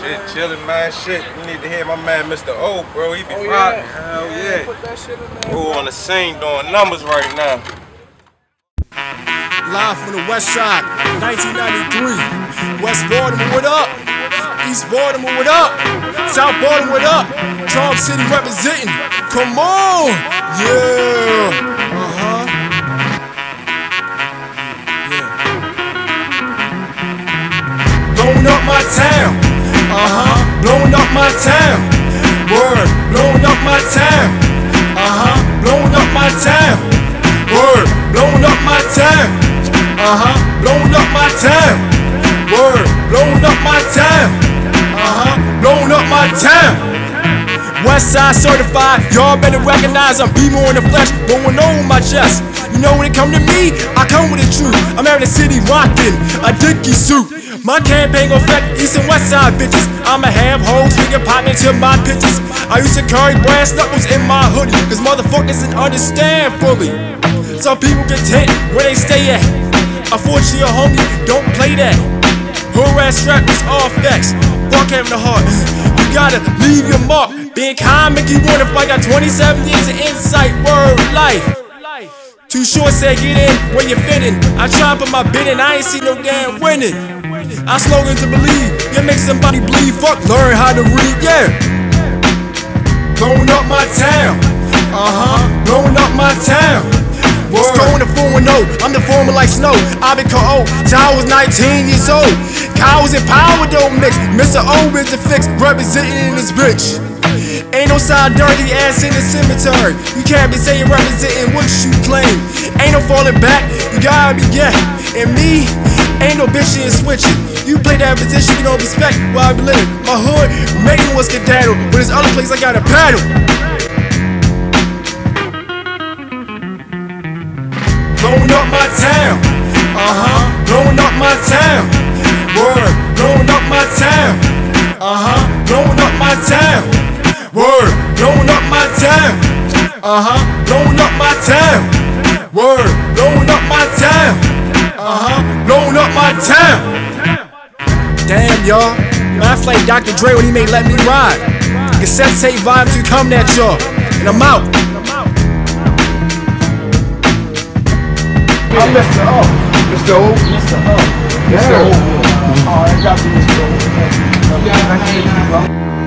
Shit, chillin', man. Shit, you need to hear my man, Mr. O, bro. He be poppin'. Hell yeah. Put that shit in there. Who on the scene doing numbers right now? Live from the West Side, 1993. West Baltimore, what up? East Baltimore, what up? South Baltimore, what up? Charm City representing. Come on! Yeah! Blowing up my town, blowing up my town, word, blowing up my town, blowing up my town, word, blowing up my town, blowing up my town, word, blowing up my town, blowing up my town. Westside certified, y'all better recognize I'm B-more in the flesh, blowing on my chest. You know when it come to me, I come with the truth. I'm out in the city rockin' a Dickie suit. My campaign gon' affect East and West Side bitches. I'ma have hoes finger poppin' to my pictures. I used to carry brass knuckles in my hoodie, cause motherfuckers didn't understand fully. Some people content where they stay at. Unfortunately, a homie, don't play that. Her ass strap is all facts. Fuck having the heart. You gotta leave your mark. Being kind make you wanna fight. Got 27 years of insight, word life. Too short said get in where you fittin'. I try to put my bid in, I ain't see no damn winning. I slogan to believe, you make somebody bleed. Fuck, learn how to read, yeah. Blowing up my town, blowing up my town. What's going to 4-0? I'm the former like snow. I been called Child was 19 years old. Cows in power don't mix. Mr. O is the fix, representing in this bitch. Ain't no side dirty ass in the cemetery. You can't be saying representing what you claim. Ain't no falling back, you gotta be yeah. And me, ain't no bitchin' and switching. You play that position, you don't respect where I be living. My hood, making was skedaddle, but there's other place I gotta paddle. Blowing up my town, blowing up my town. Word, blowing up my town, blowing up my town. Word, blowing up my town, blowing up my town. Word, blowing up my town, blowing up my town. Damn, y'all, I feel like Dr. Dre when he made Let Me Ride. Cassette tape vibes to come at y'all, and I'm out. I'm Mr. O. Mr. O? Mr. O. Mr. O. Oh, I got to be Mr. O. Yeah, I can't, bro.